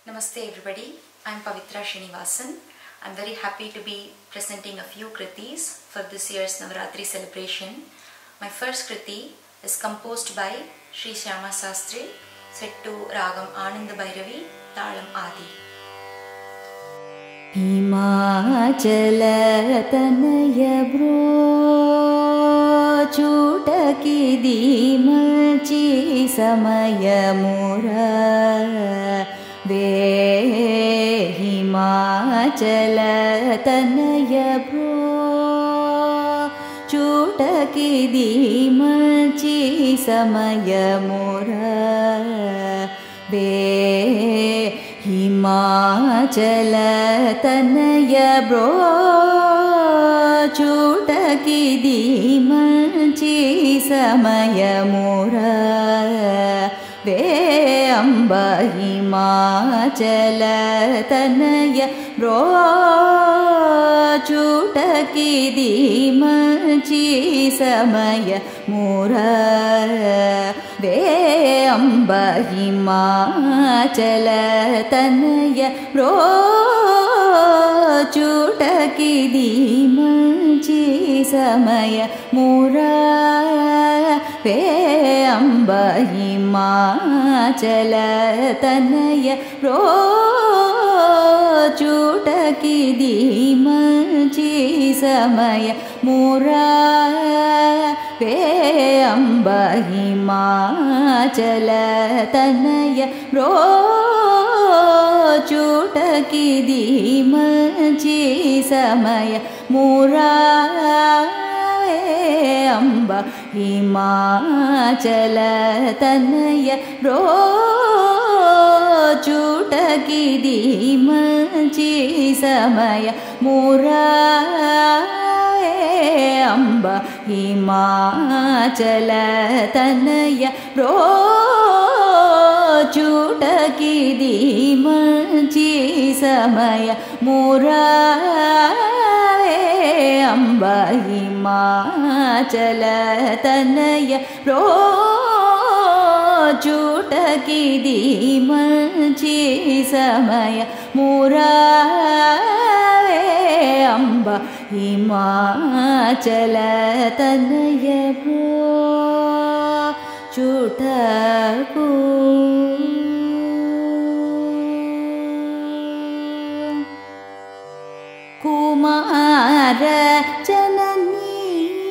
Namaste everybody, I am Pavitra Srinivasan. I am very happy to be presenting a few kritis for this year's Navaratri celebration. My first kriti is composed by Sri Shyama Sastri, set to Ragam Ananda Bhairavi, Talam Adi. Himachala tanaya bro chutaki dimalchi samaya mura ve Himachala tanaya bro chutaki dimalchi samaya mura ve Himachala tanaya bro chutaki dimalchi samaya mura ve amba Himachala tanaya bro chutaki dimalchi samaya mura ve amba Himachala tanaya bro chutaki dimalchi samaya mura ve amba Himachala tanaya bro chutaki dimalchi samaya mura ve amba Himachala tanaya bro chutaki dimalchi samaya mura ve amba Himachala tanaya bro chutaki dimalchi samaya mura ve amba Himachala tanaya bro chutaki dimalchi samaya mura ve amba Himachala tanaya bro chutaki dimalchi samaya mura ve amba Himachala tanaya bro chutaku Kumara janani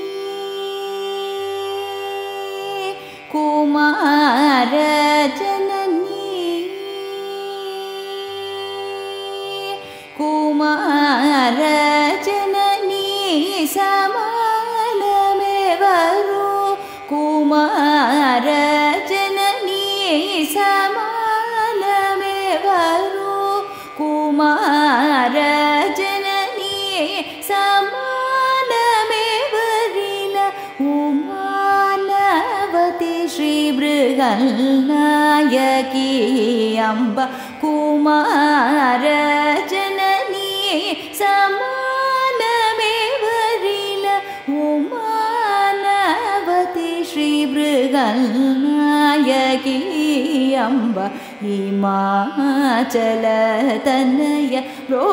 Kumara janani Kumara janani samanamevaru Kumara janani samanamevaru Kumara Samanamevarila Umanavati Shri Brigalnayaki Amba Kumara Janani Samanamevarila Umanavati Shri Brigalnayaki Amba Himachala tanaya bro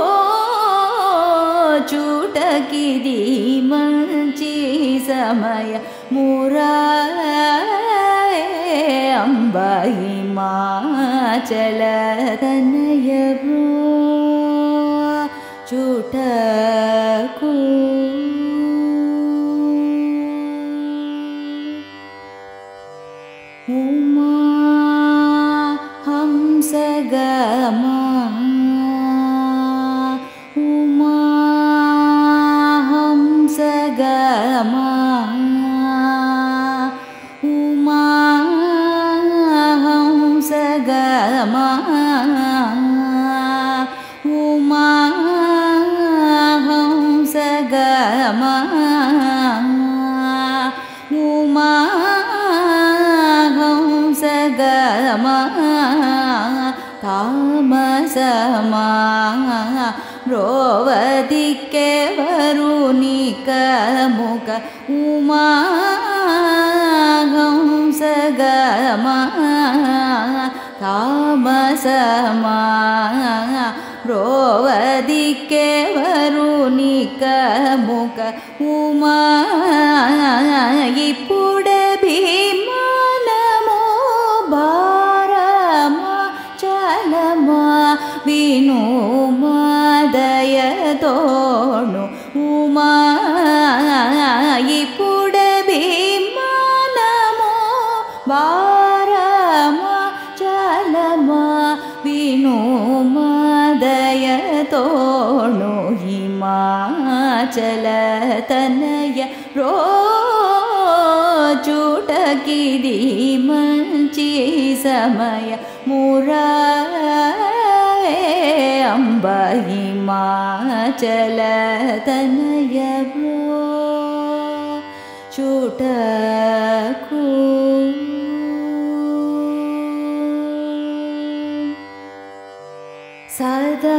chutaki dimalchi samaya mura ve amba Himachala tanaya bro chutaku Uma hamsagama Uma hamsagama Uma hamsagama Uma hamsagama Uma hamsagama tamasama rovadike varunika muka Uma hamsagama tamasama ದ್ರೌಪದಿಗೆ ವರುಣಿಕ ಮುಖ ಉಮಾ ಇಪ್ಪುಡೆ ಭೀಮನಮೋ ಭಾರಮ ಚಲಮ ವಿನುಮ ದಯ ತೋಣು ಉಮಾ ಇಪ್ಪುಡೆ ಭೀಮನಮೋ ಭಾರಮ ಚಲಮ ವಿನುಮ ದಯ ತೋಣು ಹಿಮಾಚಲ ತನಯ ಚೂಟಕಿದಿ ಮಂಚಿ ಸಮಯ ಮುರಾಯೇ ಅಂಬ ಹಿಮಾಚಲ ತನಯ ಚೂಟಕು ಸದಾ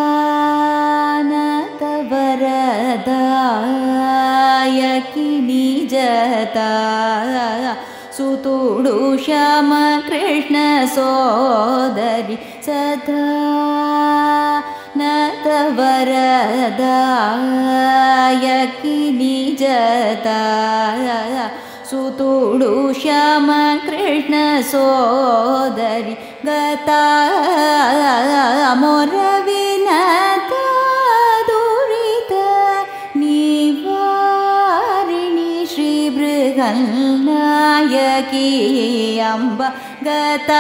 ವರದಾಯಕಿ ನಿಜತ ಸುತುಡು ಶ್ಯಾಮ ಕೃಷ್ಣ ಸೋದರಿ ಸದಾ ನತ ವರದಾಯಕಿ ನಿಜತ ಸುತುಡು ಶ್ಯಾಮ ಕೃಷ್ಣ ಸೋದರಿ ಗತಾ ಮೊರವಿನತ ದುರಿತ ನಿವಾರಿಣಿ ಶ್ರೀ ಬೃಹನ್ನಾಯಕಿ ಅಂಬ ಗತಾ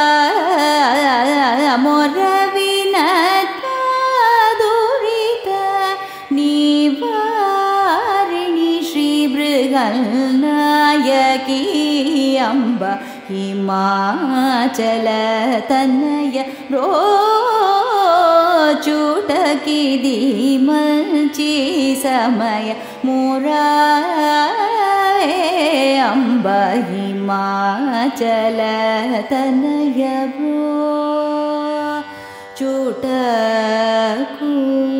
ಮೊರವಿನತ ದುರಿತ ನಿವಾರಿಣಿ ಶ್ರೀ ಬೃಹನ್ನಾಯಕಿ ಅಂಬ ಹಿಮಾಚಲ ತನಯ ಚೂಟಕಿದಿ ಮಂಚಿ ಸಮಯ ಮುರಾಯೇ ಅಂಬ Himachal ತನಯ ಚೂಟಕು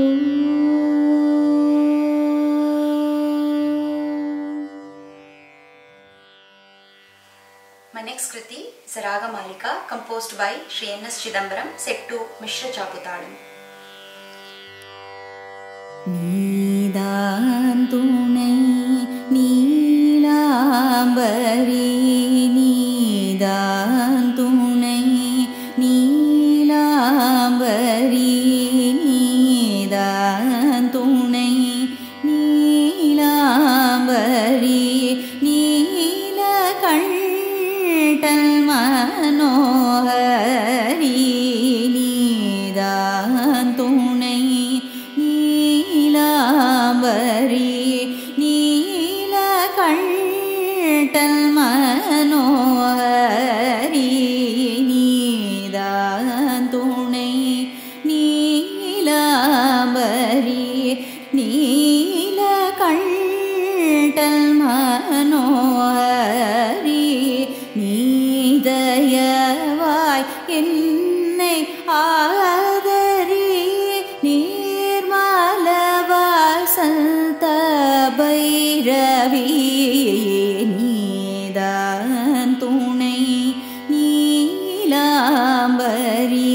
My next kriti is a Raga Malika composed by Sri N.S. Chidambaram, set to Mishra Chaputalam. நீதான் துணை நீலாம்பரி நீதான் துணை நீலாம்பரி நீதான் துணை நீலாம்பரி நீலகண் மனோஹரி நீதான் துணை நீலாம்பரி நீலகண்டன் மனோஹரி நீதான் துணை நீலாம்பரி நீலகண்டன் மனோஹரி நீதயவாய் என்னை ஆதரி நீர்மலவாசந்த பைரவி நீதான் துணை நீலாம்பரி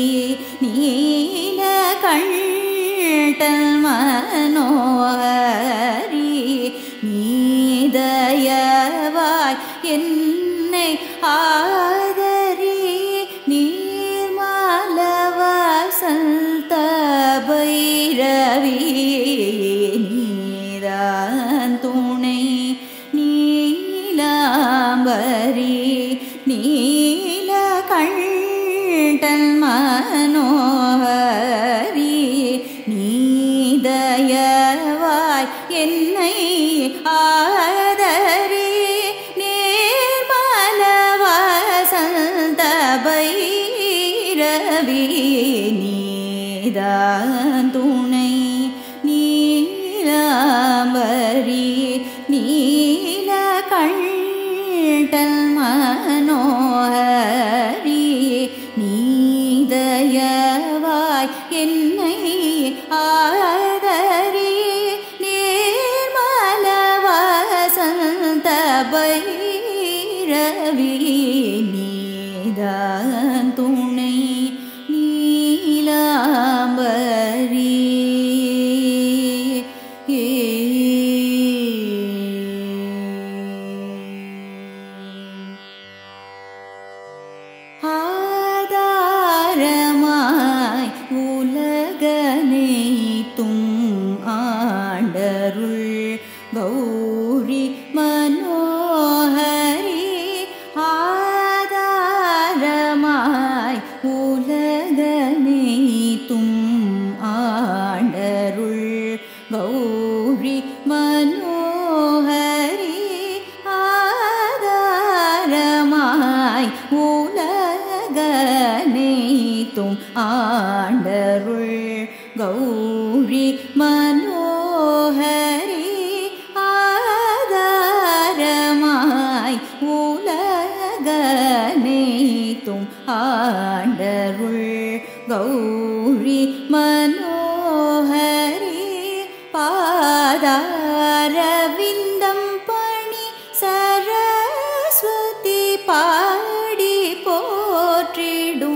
நீலகண்டன் மனோஹரி நீதயவாய் என்னை ஆதரி நீர்மலவாசந்த பைரவி நீதான் துணை நீலாம்பரி நீலகண்டன் மனோஹரி நீதயவாய் என்னை ஆதரி பைரவி நீதான் துணை நீலாம்பரி நீலகண்டன் மனோஹரி நீதயவாய் என்னை ஆதரி நீர்மலவாசந்த பைரவி நீதான் துணை நீலாம்பரி உலகனைத்தும் ஆண்டருள் கௌரி மனோஹரி ஆதாரமாய் உலகனைத்தும் ஆண்டருள் கௌரி மனோஹரி பாதாரவிந்தம் பணி சரஸ்வதி பாடி போற்றிடும்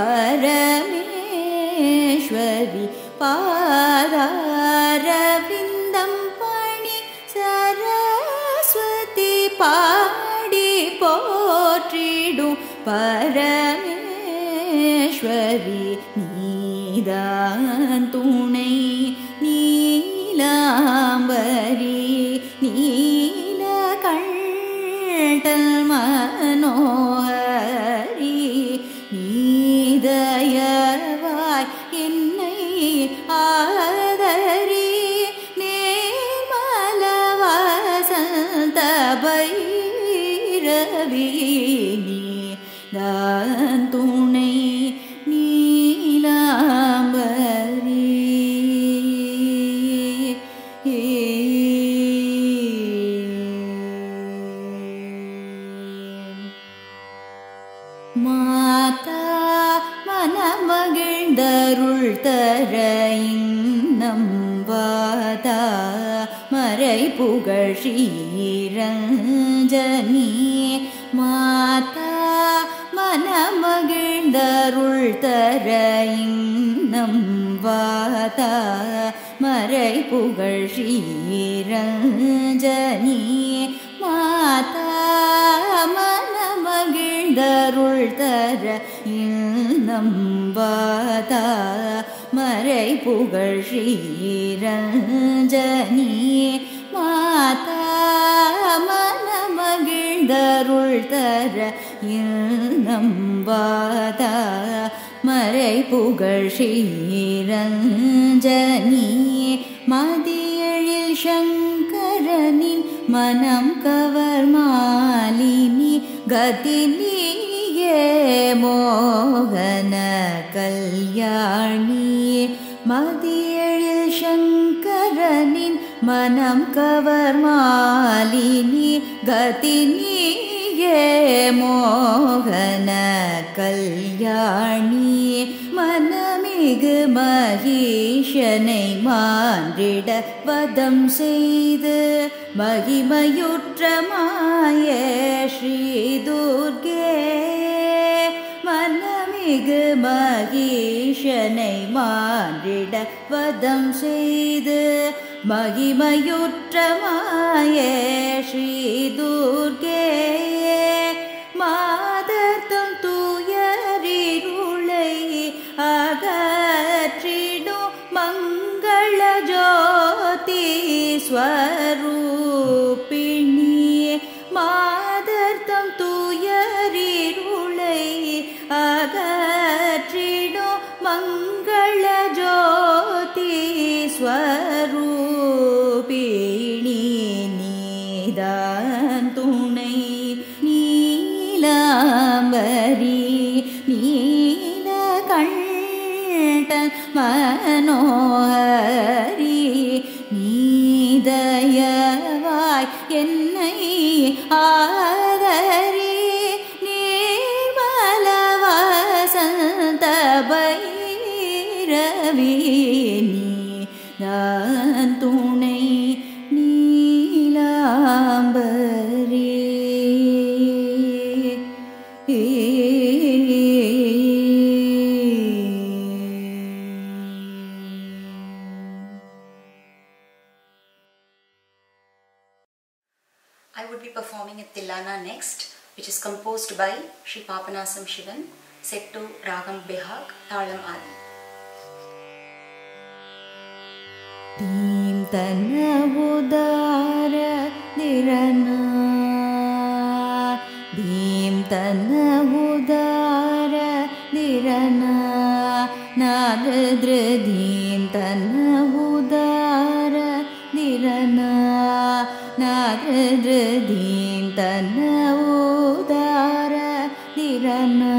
பரமேஸ்வரி பாதாரவிந்தம் பணி சரஸ்வதி பாடி போற்றிடும் பரமேஸ்வரி நீதான் துணை நீலாம்பரி நீலகண்டல் மனோஹரி நீதயவாய் என்னை ஆதரி நேர்மல வசந்த பைரவி நீதான் துணை நீலாம்பரி மாதா மனமகிழ்ந்தருள் தர இன்னம் வாதா மறை புகழ் ஸ்ரீரஞ்சனி மாதா மனமகிழ்ந்தருள் தர இன்னம் வாதா மறை புகழ் ஸ்ரீரஞ்சனி மாதா மனமகிழ்ந்தருள் தர இன்னம் வாதா மறை புகழ் ஸ்ரீரஞ்சனி மாதா மனமகிழ்ந்தருள் தர இன்னம் வாதா மறை புகழ் ஸ்ரீரஞ்சனி மதியெழில் சங்கரனின் மனம் கவர் மாலினி கதி நீயே மோகன கல்யாணி மதியெழில் சங்கரனின் மனம் கவர் மாலினி கதி நீயே மோகன கல்யாணி மனமிகு மகீஷனை மான்றிட வதம் செய்து மகிமையுற்ற மாயே ஸ்ரீ துர்கே மனமிகு மகீஷனை மான்றிட வதம் செய்து மகிமையுற்ற மாயே ஸ்ரீ துர்கே மாதர்த்தம் தூயரிருளை அகற்றிடும் மங்கள ஜோதி ஸ்வரூபிணி மாதர்த்தம் தூயரிருளை அகற்றிடும் மங்கள ஜோதி ஸ்வரூபிணி நீதான் துணை நீலாம்பரி நீலகண்டன் மனோஹரி நீதயவாய் என்னை ஆதரி நீர்மல வசந்த பைரவி நீதான் துணை Neelambari I would be performing a Tilana next, which is composed by Sri Papanasam Shivan, set to Ragam Behag, Thalam Adi. Deem tana udara dirana Deem tana udara dirana Nadadra deem tana udara dirana Nadadra deem tana udara dirana धिरना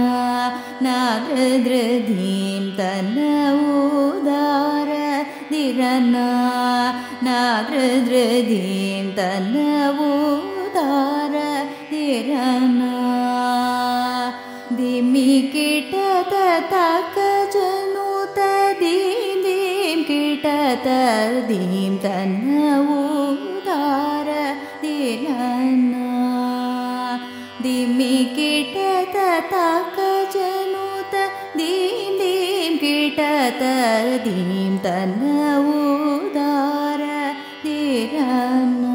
नादृधीं तन्न उदार धिरना नादृधीं तन्न उदार धिरना दिमि किटत तक जनुत दीं दीं किटत दीं तन्न उदार धिरना दिमि किटत तक जनुत दीं दीं किटत दीं तन्न उदार धिरना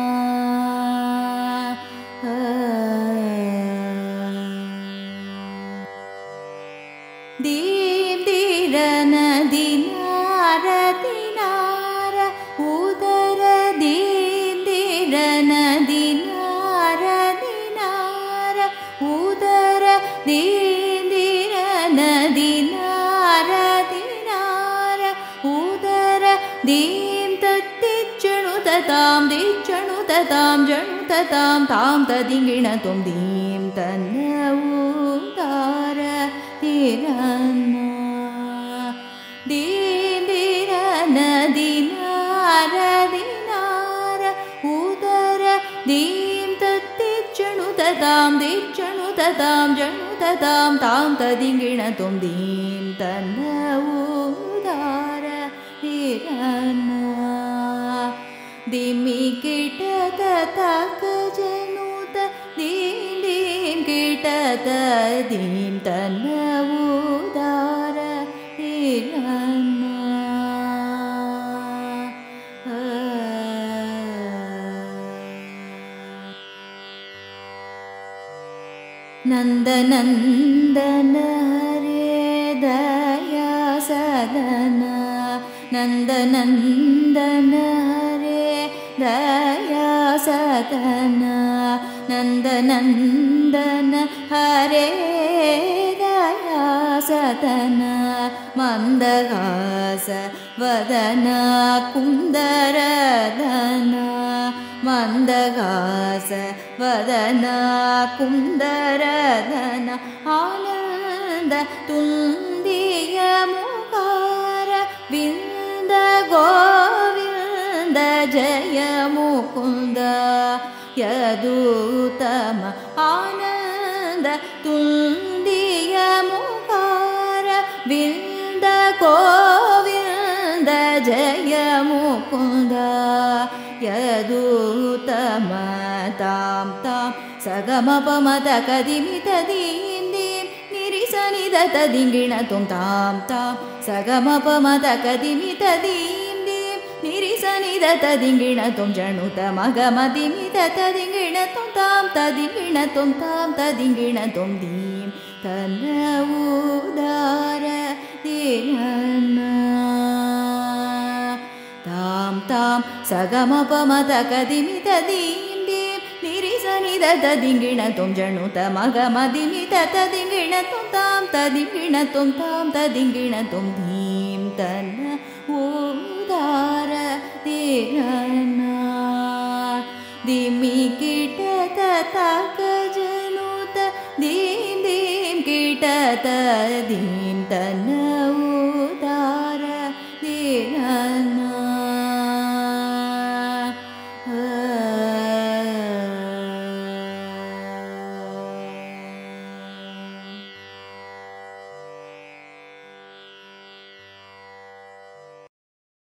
दीं धिरन दिनार दिनार उदर दीं धिरन दिनार दिनार उदर दीं धिरन दिनार दिनार उदर दीं तत्तिच्चणुततां दिच्चणुततां जणुततां तां तदिङ्गिणतुं दीं तन्न उदार धिरना दीं धिरन दिनार दिनार उदर दीं तत्तिच्चणुततां दिच्चणुततां जणुततां तां तदिङ्गिणतुं दीं तन्न उदार धिरना दिमि किटत तक जनुत दीं दीं किटत दीं तन्न उदार धिरना नन्दनन्दन हरे दया सदन नन्दनन्दन हरे दया सदन नन्दनन्दन हरे दया सदन मन्दहास वदन कुन्दरदन मन्दहास वदन कुन्दरदन आनन्द तुन्दिय मुखार विन्द गोविन्द जय मुकुन्द यदुत्तम आनन्द तुन्दिय मुखार विन्द गोविन्द जय मुकुन्द यदुत्तम तां तां सगमपमद कदिमित दीं दीं निरिसनिद तदिङ्गिणतुं तां तां सगमपमद कदिमित दीं दीं निरिसनिद तदिङ्गिणतुं जणुत मगमदिमित तदिङ्गिणतुं तां तदिङ्गिणतुं तां तदिङ्गिणतुं दीं तन्न उदार धिरना तां तां सगमपमद कदिमित दीं दीं निरिसनिद तदिङ्गिणतुं जणुत मगमदिमित तदिङ्गिणतुं तां तदिङ्गिणतुं तां तदिङ्गिणतुं दीं तन्न उदार धिरना दिमि किटत तक जनुत दीं दीं किटत दीं